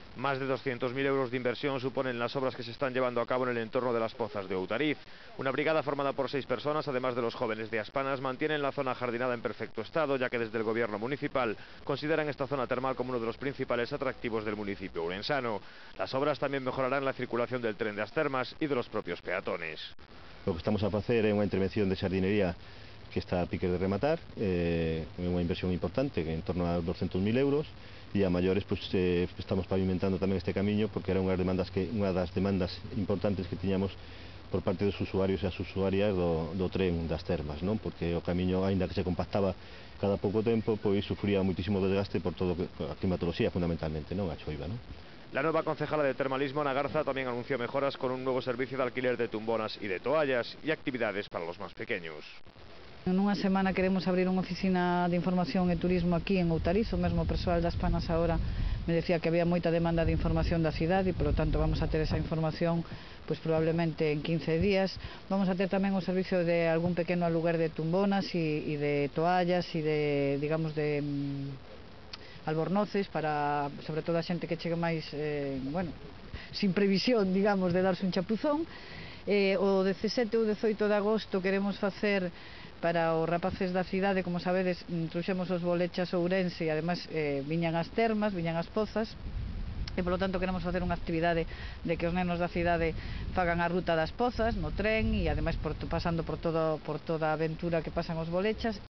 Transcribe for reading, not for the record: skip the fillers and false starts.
Más de 200.000 euros de inversión suponen las obras que se están llevando a cabo en el entorno de las Pozas de Outariz. Una brigada formada por 6 personas, además de los jóvenes de Aspanas, mantienen la zona jardinada en perfecto estado, ya que desde el gobierno municipal consideran esta zona termal como uno de los principales atractivos del municipio ourensano. Las obras también mejorarán la circulación del tren de As Termas y de los propios peatones. Lo que estamos a facer é unha intervención de xardinería que está a pique de rematar, é unha inversión importante, que en torno a 200.000 euros, e a maiores estamos pavimentando tamén este camiño porque era unha das demandas importantes que tiñamos por parte dos usuarios e as usuarias do tren das Termas, non? Porque o camiño, aínda que se compactaba cada pouco tempo, pois sufría muitísimo desgaste por todo a climatoloxía, fundamentalmente, non? A choiva, non? La nueva concejala de termalismo, Ana Garza, también anunció mejoras con un nuevo servicio de alquiler de tumbonas y de toallas y actividades para los más pequeños. En unha semana queremos abrir unha oficina de información e turismo aquí en Outariz. O mesmo persoal das Aspanas agora me decía que había moita demanda de información da cidade e, polo tanto, vamos a ter esa información pois probablemente en 15 días. Vamos a ter tamén o servicio de algún pequeno aluguer de tumbonas e de toallas e de, digamos, de albornoces para, sobre todo, a xente que chegue máis, bueno, sin previsión, digamos, de darse un chapuzón. O 17 ou 18 de agosto queremos facer para os rapaces da cidade, como sabedes, trouxemos os bolechas Ourense e ademais viñan as Termas, viñan as Pozas, e polo tanto queremos facer unha actividade de que os nenos da cidade fagan a ruta das Pozas no tren e ademais pasando por toda a aventura que pasan os bolechas,